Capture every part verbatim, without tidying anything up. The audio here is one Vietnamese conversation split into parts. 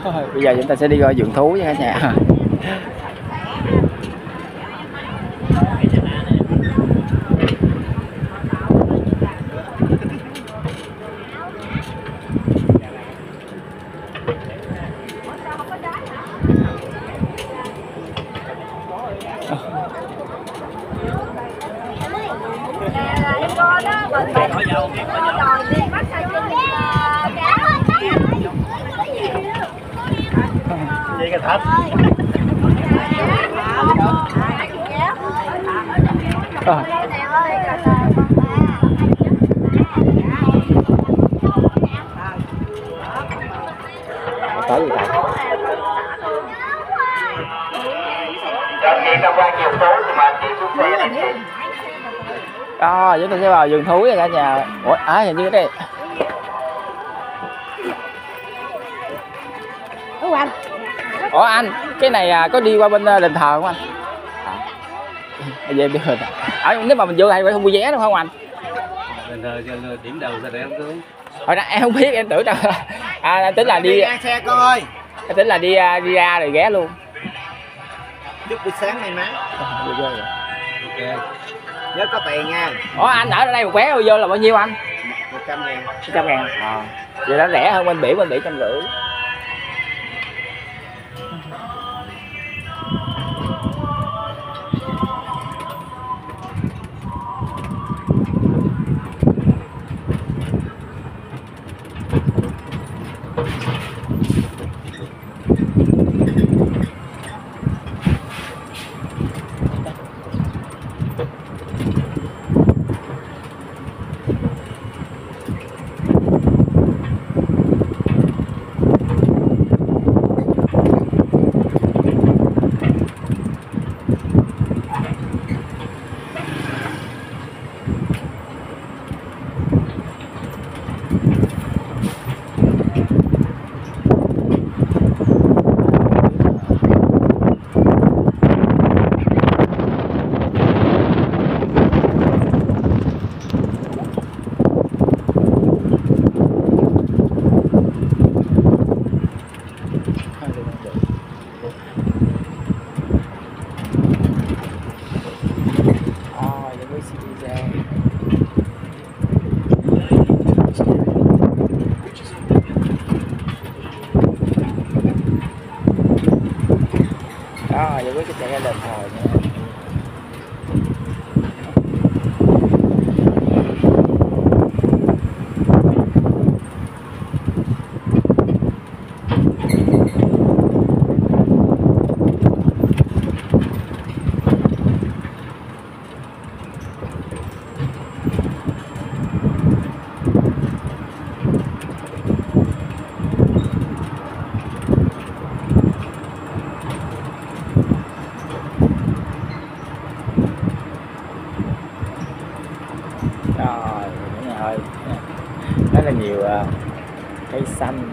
Thôi, bây giờ chúng ta sẽ đi coi vườn thú nha cả nhà. Vậy cái thật. À. Có gì vậy? Đó, chúng ta sẽ vào vườn thú nha cả nhà. Ủa, à, hình như cái đây. Ủa anh. Ủa anh, cái này có đi qua bên đền thờ không anh? À, về được. À, nếu mà mình vô hay phải không mua vé đúng không anh? Đền thờ điểm đầu ra đây không cứ. Hồi đó em không biết, em tưởng rằng à, tính là đi, đi xe con ơi. Em tính là đi đi ra rồi ghé luôn. Chúc buổi sáng may mắn. Ok. Nhớ có tiền nha. Ủa anh ở đây một vé vô là bao nhiêu anh? một trăm ngàn. một trăm ngàn. À. Vậy đó rẻ hơn bên biển, bên biển trăm rưỡi. Đó, vậy với cái chạy ra đền thờ nha. Rồi, cả nhà ơi, rất là nhiều uh, cây xanh,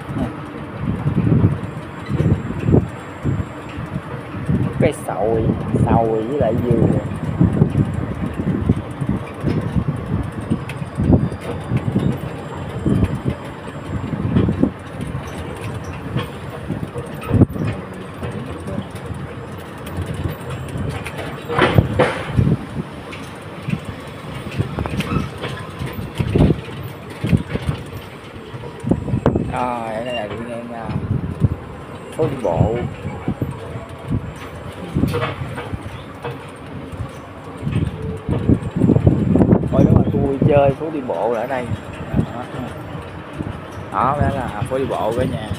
cây sồi, sồi với lại dừa. Rồi, ở đây là đi ngang uh, phố đi bộ. Ôi đúng rồi, khu vui chơi phố đi bộ là ở đây. Đó, đó đó là phố đi bộ cả nhà.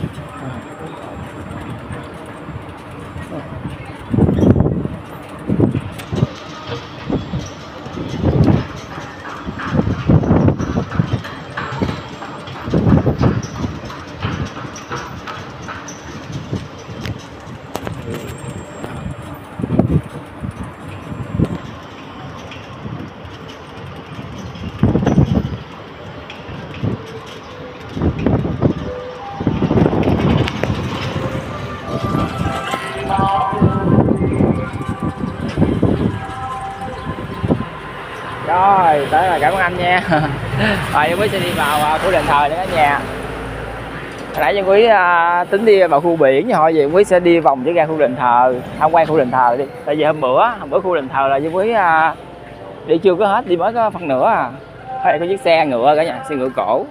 Rồi, tới rồi, cảm ơn anh nha. Rồi, em mới sẽ đi vào uh, của đền thờ nữa cả nhà. nãy Văn Quý à, tính đi vào khu biển nhưng thôi vậy Văn Quý sẽ đi vòng với ra khu đền thờ, tham quan khu đền thờ đi. Tại vì hôm bữa hôm bữa khu đền thờ là Văn Quý à, đi chưa có hết, đi mới có phần nửa à. Đây có chiếc xe ngựa cả nhà, xe ngựa cổ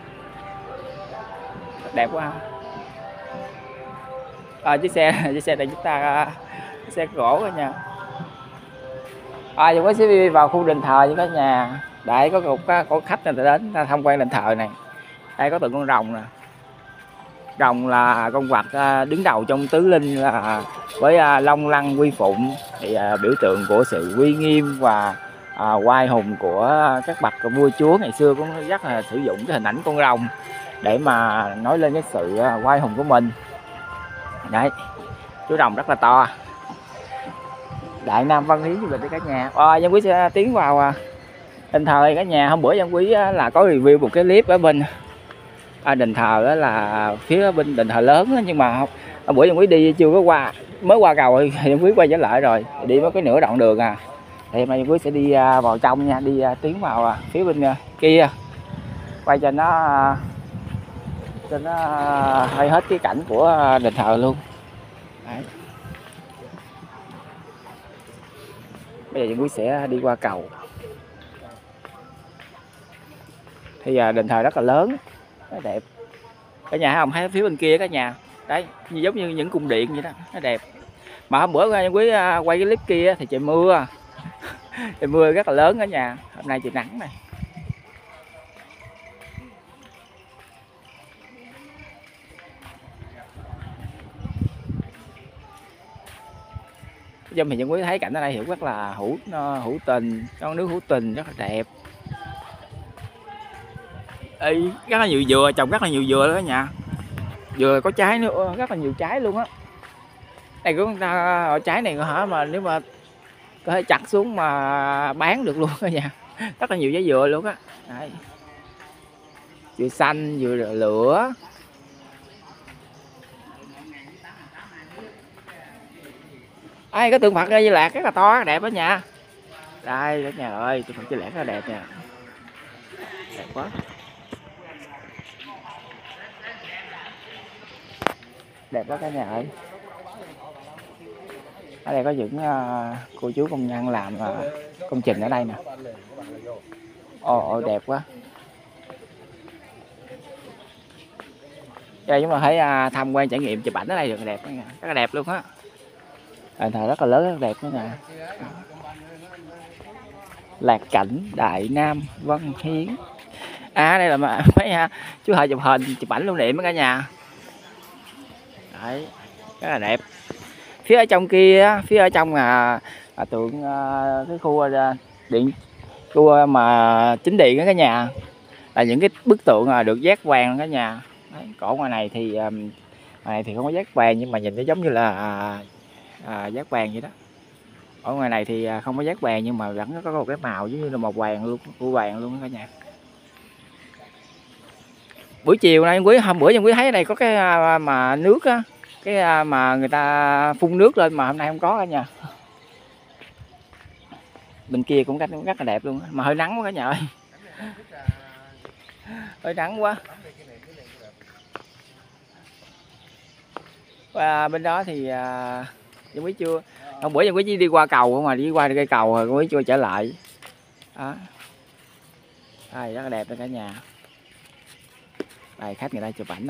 đẹp quá. À, chiếc xe chiếc xe này chúng ta chiếc xe gỗ cả nhà. À, Văn Quý sẽ đi vào khu đền thờ với cả nhà. Đây có một có khách người ta đến ta tham quan đền thờ này. Đây có tượng con rồng nè. Rồng là con vật đứng đầu trong tứ linh, là với long lăng quy phụng, thì biểu tượng của sự uy nghiêm và à, oai hùng của các bậc vua chúa ngày xưa cũng rất là sử dụng cái hình ảnh con rồng để mà nói lên cái sự oai hùng của mình. Đấy, chú rồng rất là to. Đại Nam Văn Hiến du lịch với cả nhà. À, Văn Quý sẽ tiến vào đền thờ cả nhà. Hôm bữa Văn Quý là có review một cái clip ở bên à, đền thờ đó là phía bên đền thờ lớn đó, nhưng mà hôm bữa Văn Quý đi chưa có qua, mới qua cầu thì Văn Quý quay trở lại rồi, đi mới có nửa đoạn đường à. Thì hôm nay Văn Quý sẽ đi vào trong nha, đi tiến vào phía bên kia quay cho nó cho nó hay hết cái cảnh của đền thờ luôn. Đấy. Bây giờ Văn Quý sẽ đi qua cầu. Thì đền thờ rất là lớn, nó đẹp. Cả nhà không thấy phía bên kia cả nhà. Đấy, giống như những cung điện vậy đó, nó đẹp. Mà hôm bữa Văn Quý quay cái clip kia thì trời mưa. Trời mưa rất là lớn cả nhà. Hôm nay trời nắng này. Dâm thì Văn Quý thấy cảnh ở đây hiểu rất là hữu hữu tình, con nước hữu tình rất là đẹp. Ê, rất là nhiều dừa, trồng rất là nhiều dừa đó cả nhà. Dừa có trái nữa, rất là nhiều trái luôn á. Đây của người ta trái này hả, mà nếu mà có thể chặt xuống mà bán được luôn cả nhà. Rất là nhiều trái dừa luôn á. Đấy. Dừa xanh, dừa lửa. Ai có tượng Phật Di Lạc rất là to, đẹp đó nha. Đây cả nhà ơi, tượng Phật Di Lạc rất là đẹp nha. Đẹp quá. Đẹp đó cả nhà ơi. Ở đây có những uh, cô chú công nhân làm uh, công trình ở đây nè. Ồ, ồ đẹp quá. Đây chúng ta thấy uh, tham quan trải nghiệm chụp ảnh ở đây được đẹp, rất là đẹp luôn á. Đền thờ rất là lớn, rất là đẹp đó nè. Lạc cảnh Đại Nam Văn Hiến. À đây là mấy uh, chú Hợi chụp hình, chụp ảnh lưu niệm đó cả nhà. Đấy, rất là đẹp. Phía ở trong kia, phía ở trong là, là tượng uh, cái khu uh, điện, khu mà chính điện đó cả nhà, là những cái bức tượng uh, được dát vàng cả nhà. Đấy, còn ngoài này thì um, ngoài này thì không có dát vàng, nhưng mà nhìn nó giống như là uh, uh, dát vàng vậy đó. Ở ngoài này thì uh, không có dát vàng, nhưng mà vẫn có một cái màu giống như là màu vàng luôn, màu vàng luôn đó cả nhà. Buổi chiều nay quý hôm bữa Văn Quý thấy ở đây có cái uh, mà nước á, cái uh, mà người ta phun nước lên, mà hôm nay không có cả nhà. Bên kia cũng cách rất là đẹp luôn, mà hơi nắng quá cả nhà ơi. Hơi nắng quá. Và bên đó thì Văn Quý chưa, hôm bữa Văn Quý chỉ đi qua cầu không, mà đi qua cây cầu rồi Văn Quý chưa trở lại. Đó. Đây rất là đẹp đó cả nhà. Đây khách người ta chụp ảnh nè.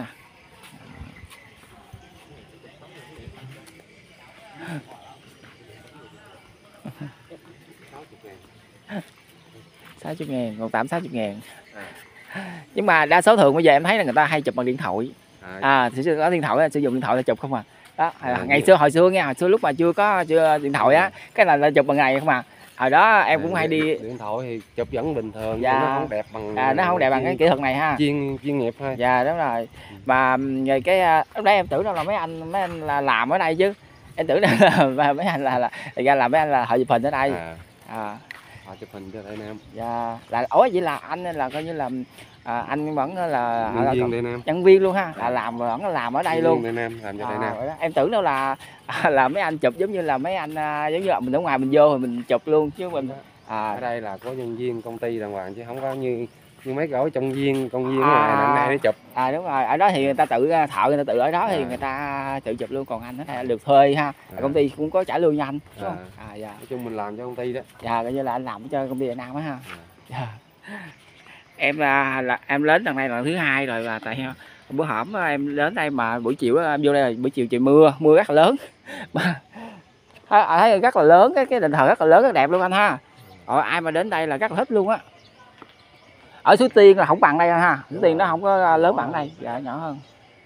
sáu mươi ngàn, còn tám sáu mươi ngàn. Nhưng mà đa số thường bây giờ em thấy là người ta hay chụp bằng điện thoại. À thì có điện thoại sử dụng điện thoại để chụp không à. Đó, à, ngày xưa hồi xưa nghe, hồi xưa lúc mà chưa có chưa điện thoại á, cái là, là chụp bằng ngày không à. Hồi đó em cũng hay đi điện thoại thì chụp vẫn bình thường, dạ. Nó không đẹp bằng à, nó không đẹp bằng cái kỹ thuật này ha, chuyên chuyên nghiệp thôi. Dạ đúng rồi. Mà về cái lúc đấy em tưởng đâu là mấy anh mấy anh là làm ở đây chứ, em tưởng là mấy anh là là thì ra là mấy anh là họ chụp hình ở đây. À. À. Họ chụp hình cho Đại Nam. Dạ là ủa vậy là anh là coi như là à, anh vẫn là nhân viên Đại Nam, nhân viên luôn ha, là làm vẫn làm ở đây luôn. Đại Nam làm cho à, Đại Nam. Em tưởng đâu là là mấy anh chụp giống như là mấy anh giống như là mình ở ngoài mình vô rồi mình chụp luôn chứ mình. À. Ở đây là có nhân viên công ty đàng hoàng chứ không có như như mấy cái trong viên công viên À. này năm nay nó chụp. À đúng rồi, ở đó thì người ta tự thợ người ta tự ở đó thì À. người ta tự chụp luôn, còn anh nó được thuê ha. À. Công ty cũng có trả lương cho anh đúng không? À. À dạ. Nói chung mình làm cho công ty đó. Dạ coi như là anh làm cho công ty Đại Nam á ha. À. Dạ. Em là, là em đến lần này là thứ hai rồi, và tại bữa hổm em đến đây mà buổi chiều em vô đây là buổi chiều trời mưa, mưa rất là lớn. Mà thấy rất là lớn, cái cái đền thờ rất là lớn, rất đẹp luôn anh ha. Ờ, ai mà đến đây là rất là thích luôn á. Ở Suối Tiên là không bằng đây ha, Suối Tiên nó không có lớn bằng đây, dạ nhỏ hơn.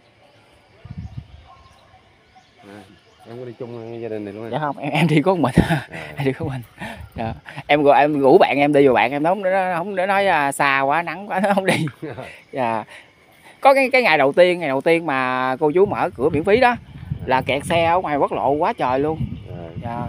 À. Em có đi chung gia đình này luôn hả? Dạ không, em em đi có một mình. À. Em đi có mình. Dạ. Em gọi em rủ bạn em đi, rồi bạn em nó không nó không để nói à, xa quá, nắng quá nó không đi. Dạ. Có cái cái ngày đầu tiên, ngày đầu tiên mà cô chú mở cửa miễn phí đó là kẹt xe ở ngoài quốc lộ quá trời luôn. Dạ.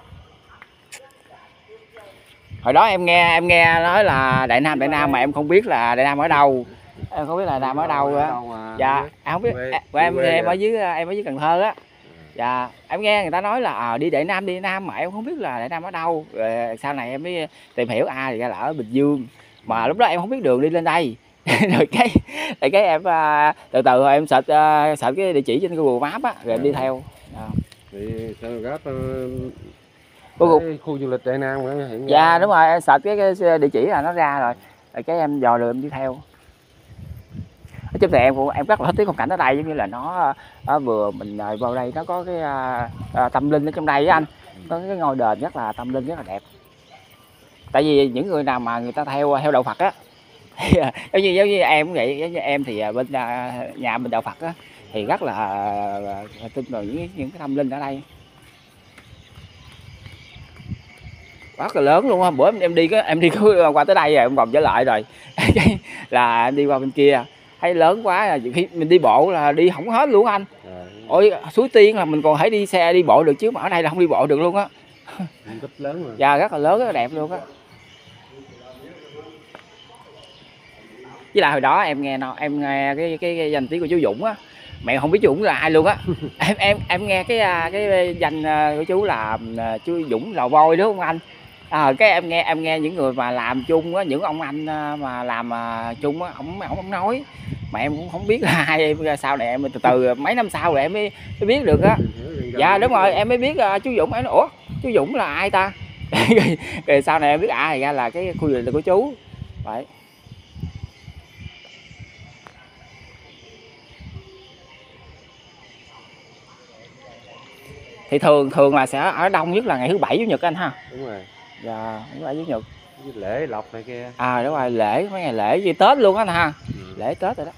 Hồi đó em nghe em nghe nói là Đại Nam Đại Nam mà em không biết là Đại Nam ở đâu. Em không biết là Đại Nam ở đâu á. Dạ, em không biết. Của em em ở dưới em ở dưới Cần Thơ á. Dạ, em nghe người ta nói là à, đi Đại Nam đi Đại Nam mà em không biết là Đại Nam ở đâu. Rồi sau này em mới tìm hiểu à thì ra là ở Bình Dương. Mà lúc đó em không biết đường đi lên đây. Rồi cái rồi cái em uh, từ từ rồi em search uh, search cái địa chỉ trên Google Maps á, rồi em đi theo. À. Thì sao gáp Google cái khu du lịch Đại Nam hiện dạ ra. đúng rồi, em search cái, cái địa chỉ là nó ra rồi. Rồi cái em dò đường em đi theo. Nói chung thì em cũng em rất là thích cái phong cảnh ở đây, giống như là nó, nó vừa mình vào đây nó có cái uh, uh, tâm linh ở trong đây với anh. Có cái ngôi đền rất là tâm linh, rất là đẹp. Tại vì những người nào mà người ta theo theo đạo Phật á, giống như giống như em cũng vậy, giống như em thì bên nhà mình đạo Phật á thì rất là tin vào những những cái tâm linh ở đây. Rất là lớn luôn á. Bữa em, em đi có em đi có qua tới đây rồi em vòng trở lại rồi là em đi qua bên kia thấy lớn quá, là khi mình đi bộ là đi không hết luôn anh. À. Ôi Suối Tiên là mình còn thể đi xe đi bộ được chứ mà ở đây là không đi bộ được luôn á. Rất lớn rồi. Dạ rất là lớn, rất là đẹp luôn á. Với lại hồi đó em nghe nó em nghe cái cái, cái danh tiếng của chú Dũng á, mẹ không biết chú Dũng là ai luôn á. em em em nghe cái cái danh của chú là chú Dũng Lò Vôi đúng không anh? À, cái em nghe em nghe những người mà làm chung á, những ông anh mà làm chung á, ông ông nói mà em cũng không biết là ai. Em sau này em từ từ mấy năm sau rồi em mới, mới biết được á. Dạ đúng rồi, em mới biết uh, chú Dũng. Em nói ủa chú Dũng là ai ta? rồi, rồi sau này em biết ai à, ra là cái khu du lịch của chú vậy. Thì thường thường là sẽ ở đông nhất là ngày thứ bảy chủ nhật anh ha. Đúng rồi. Dạ thứ bảy chủ nhật. Với lễ lộc này kia. À đúng rồi, lễ mấy ngày lễ như Tết luôn á ha. Ừ. Lễ Tết rồi đó.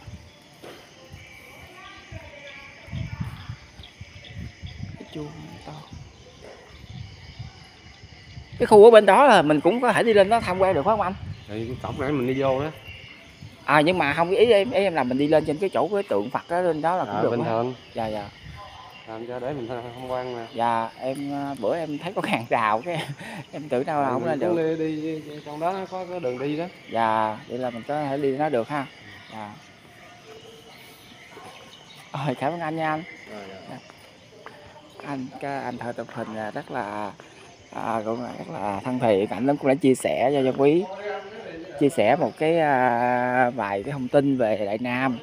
Cái khu ở bên đó là mình cũng có thể đi lên đó tham quan được phải không anh? Thì cổng nãy mình đi vô đó. À nhưng mà không, ý em ý em là mình đi lên trên cái chỗ cái tượng Phật đó, lên đó là cũng à, được bình thường. Dạ dạ. Làm cho để mình tham quan nè. Dạ em bữa em thấy có hàng rào cái em tưởng đâu là không lên được. Đi, đi, đi trong đó nó có cái đường đi đó. Dạ, vậy là mình có thể đi nó được ha. Dạ. Rồi cảm ơn anh nha anh. Rồi, rồi. Anh cái anh thợ chụp hình là rất là à, cũng là rất là thân thiện, anh cũng đã chia sẻ cho Văn Quý, chia sẻ một cái à, vài cái thông tin về Đại Nam.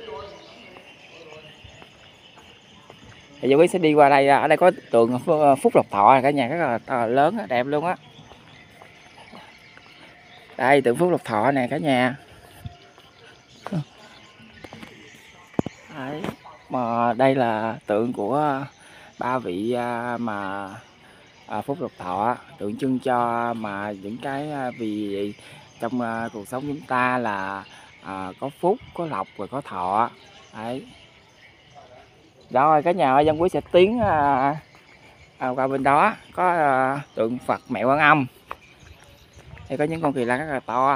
Thì Văn Quý sẽ đi qua đây, ở đây có tượng Phúc Lộc Thọ, cả nhà rất là, rất là lớn, đẹp luôn á. Đây tượng Phúc Lộc Thọ nè cả nhà. Đấy. Mà đây là tượng của ba vị mà à, Phúc Lộc Thọ, tượng trưng cho mà những cái vì trong à, cuộc sống chúng ta là à, có phúc, có lộc và có thọ. Đấy. Rồi cả nhà ơi, Văn Quý sẽ tiến à, à, qua bên đó có à, tượng Phật Mẹ Quan Âm. Đây có những con kỳ lân rất là to.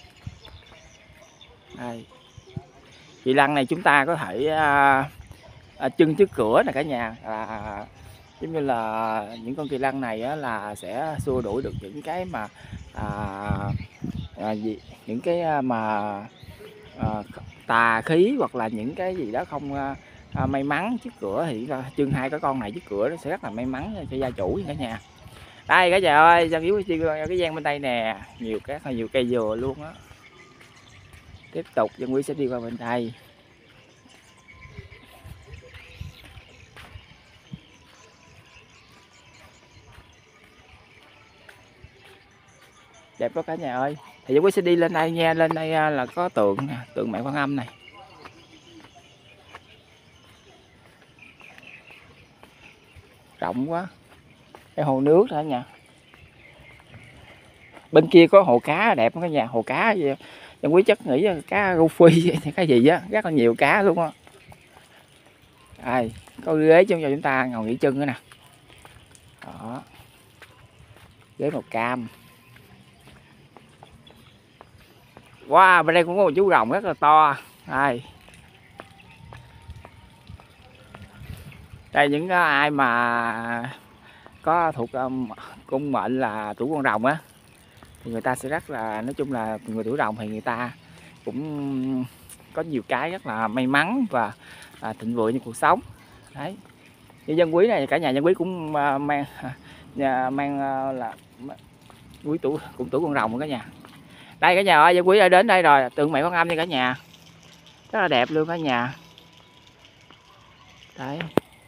Đây. Kỳ lân này chúng ta có thể à, à, trưng trước cửa nè cả nhà, là giống như là những con kỳ lân này á, là sẽ xua đuổi được những cái mà à, à, gì, những cái mà à, tà khí hoặc là những cái gì đó không à, may mắn trước cửa, thì trưng hai cái con này trước cửa nó sẽ rất là may mắn cho gia chủ cả nhà. Đây cả nhà ơi, trong cái gian bên đây nè nhiều các nhiều cây dừa luôn á. Tiếp tục Dân Quý sẽ đi qua bên đây. Đẹp quá cả nhà ơi. Thì Dân Quý sẽ đi lên đây nha. Lên đây là có tượng nè, tượng Mẹ Quan Âm này. Rộng quá. Cái hồ nước đó nha. Bên kia có hồ cá đẹp cả nhà. Hồ cá gì Dân Quý chắc nghĩ cá rô phi cái gì á, rất là nhiều cá luôn á. Đây, có ghế cho chúng ta ngồi nghỉ chân nữa nè. Đó. Ghế màu cam. Wow, bên đây cũng có một chú rồng rất là to. Đây. Đây những ai mà có thuộc um, cung mệnh là tuổi con rồng á thì người ta sẽ rất là, nói chung là người tuổi rồng thì người ta cũng có nhiều cái rất là may mắn và à, thịnh vượng trong cuộc sống. Đấy. Như Dân Quý này, cả nhà Dân Quý cũng uh, mang uh, mang uh, là quý tuổi cũng tuổi con rồng cả nhà. Đây cả nhà ơi, Dân Quý đã đến đây rồi, tượng Mẹ Quan Âm nha cả nhà. Rất là đẹp luôn cả nhà. Đấy.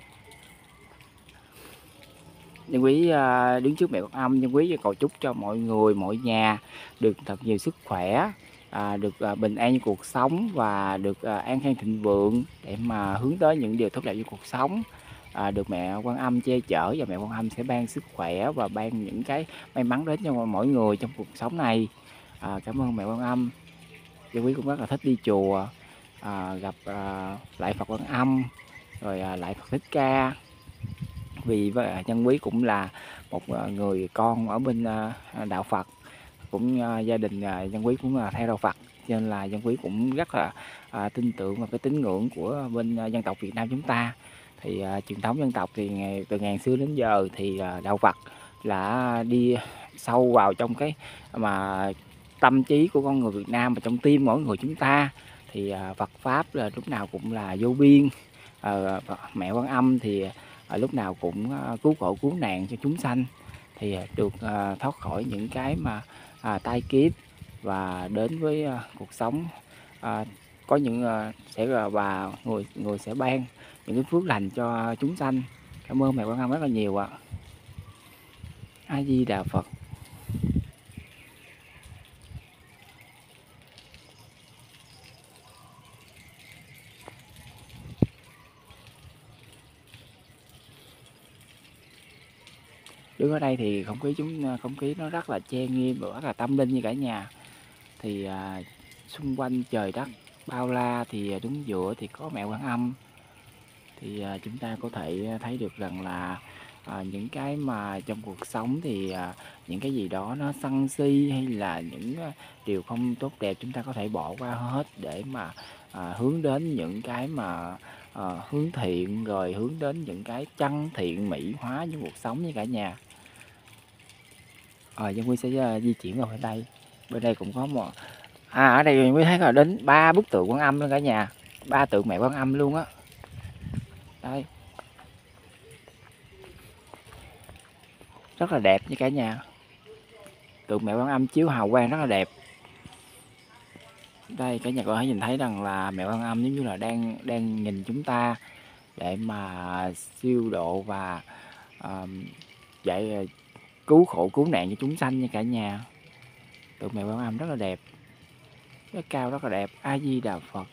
Dân Quý uh, đứng trước Mẹ Quan Âm, Dân Quý cầu chúc cho mọi người, mọi nhà được thật nhiều sức khỏe, à, được à, bình an trong cuộc sống và được à, an khang thịnh vượng để mà hướng tới những điều tốt đẹp trong cuộc sống. À, được Mẹ Quan Âm che chở và Mẹ Quan Âm sẽ ban sức khỏe và ban những cái may mắn đến cho mỗi người trong cuộc sống này. À, cảm ơn Mẹ Quan Âm. Dân Quý cũng rất là thích đi chùa, à, gặp à, lại Phật Quan Âm, rồi à, lại Phật Thích Ca. Vì Dân Quý cũng là một người con ở bên à, đạo Phật, cũng uh, gia đình uh, Dân Quý cũng là uh, theo đạo Phật, cho nên là Dân Quý cũng rất là uh, tin tưởng vào cái tín ngưỡng của bên uh, dân tộc Việt Nam chúng ta. Thì uh, truyền thống dân tộc thì ngày, từ ngàn xưa đến giờ thì uh, đạo Phật là đi sâu vào trong cái mà tâm trí của con người Việt Nam và trong tim mỗi người chúng ta. Thì uh, Phật pháp là lúc nào cũng là vô biên. Uh, Mẹ Quan Âm thì uh, lúc nào cũng uh, cứu khổ cứu nạn cho chúng sanh, thì được uh, thoát khỏi những cái mà à, tai kiếp và đến với à, cuộc sống à, có những à, sẽ là và người người sẽ ban những cái phước lành cho chúng sanh. Cảm ơn Mẹ Quan Âm rất là nhiều ạ. A Di Đà Phật. Đứng ở đây thì không khí chúng không khí nó rất là che nghiêm và rất là tâm linh như cả nhà. Thì à, xung quanh trời đất bao la, thì đứng giữa thì có Mẹ Quan Âm. Thì à, chúng ta có thể thấy được rằng là à, những cái mà trong cuộc sống thì à, những cái gì đó nó sân si hay là những điều không tốt đẹp chúng ta có thể bỏ qua hết để mà à, hướng đến những cái mà à, hướng thiện, rồi hướng đến những cái chân thiện mỹ hóa trong cuộc sống như cả nhà. Rồi Dân Quy sẽ uh, di chuyển vào bên đây. Bên đây cũng có một à ở đây mới thấy là đến ba bức tượng Quan Âm luôn cả nhà, ba tượng Mẹ Quan Âm luôn á. Đây, rất là đẹp như cả nhà. Tượng Mẹ Quan Âm chiếu hào quang rất là đẹp. Đây cả nhà có thể nhìn thấy rằng là Mẹ Quan Âm giống như là đang đang nhìn chúng ta để mà siêu độ và uh, dạy cứu khổ cứu nạn cho chúng sanh như cả nhà. Tượng Mẹ Quan Âm rất là đẹp, rất cao, rất là đẹp. A Di Đà Phật.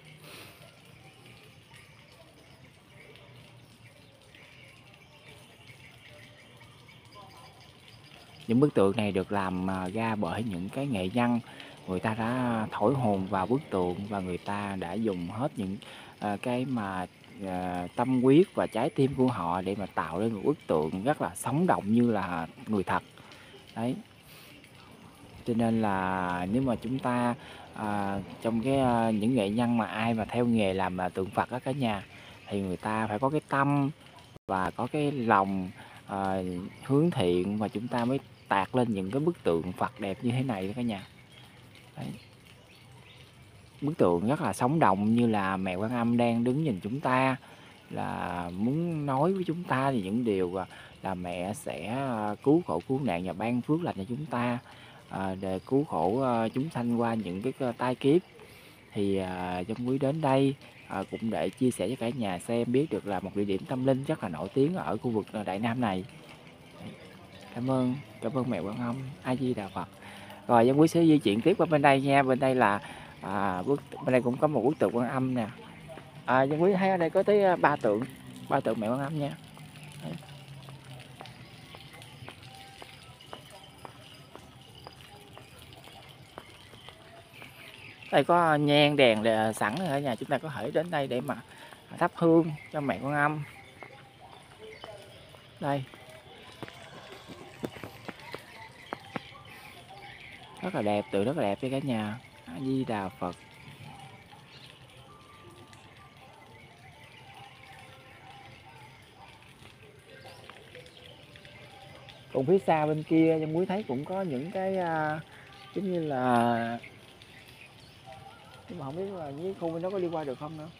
Những bức tượng này được làm ra bởi những cái nghệ nhân, người ta đã thổi hồn vào bức tượng và người ta đã dùng hết những uh, cái mà uh, tâm huyết và trái tim của họ để mà tạo lên một bức tượng rất là sống động như là người thật. Đấy. Cho nên là nếu mà chúng ta à, trong cái à, những nghệ nhân mà ai mà theo nghề làm à, tượng Phật á cả nhà, thì người ta phải có cái tâm và có cái lòng à, hướng thiện, và chúng ta mới tạc lên những cái bức tượng Phật đẹp như thế này đó cả nhà. Đấy. Bức tượng rất là sống động như là Mẹ Quan Âm đang đứng nhìn chúng ta, là muốn nói với chúng ta thì những điều là mẹ sẽ cứu khổ cứu nạn và ban phước lành cho chúng ta, à, để cứu khổ uh, chúng sanh qua những cái tai kiếp. thì à, Dân Quý đến đây à, cũng để chia sẻ cho cả nhà xem biết được là một địa điểm tâm linh rất là nổi tiếng ở khu vực Đại Nam này. Cảm ơn, cảm ơn mẹ Quan Âm, A Di Đà Phật. Rồi Dân Quý sẽ di chuyển tiếp qua bên đây nha. Bên đây là à, bức, bên đây cũng có một bức tượng Quan Âm nè. À, Dân Quý thấy ở đây có tới ba tượng, ba tượng mẹ Quan Âm nha. Đấy. Đây có nhang đèn để sẵn ở nhà, chúng ta có thể đến đây để mà thắp hương cho mẹ Quan Âm. Đây. Rất là đẹp, tượng rất là đẹp cho cả nhà. A Di Đà Phật. Còn phía xa bên kia Dân Quý thấy cũng có những cái uh, giống như là, nhưng mà không biết là những khu bên đó có đi qua được không nữa.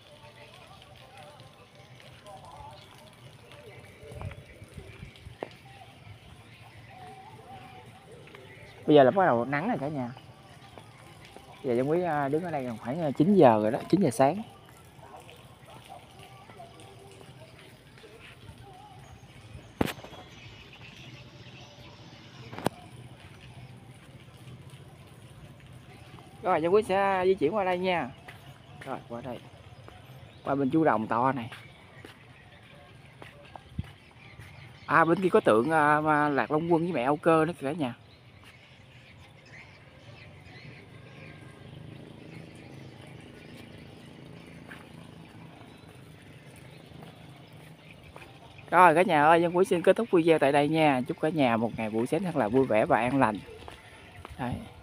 Bây giờ là bắt đầu nắng rồi cả nhà. Giờ Dân Quý đứng ở đây khoảng chín giờ rồi đó, chín giờ sáng. Rồi Dân Quý sẽ di chuyển qua đây nha. Rồi qua đây, qua bên chú Rồng to này. À bên kia có tượng uh, Lạc Long Quân với mẹ Âu Cơ nữa cả nhà. Rồi cả nhà ơi, Dân Quý xin kết thúc video tại đây nha. Chúc cả nhà một ngày buổi sáng thật là vui vẻ và an lành. Đấy.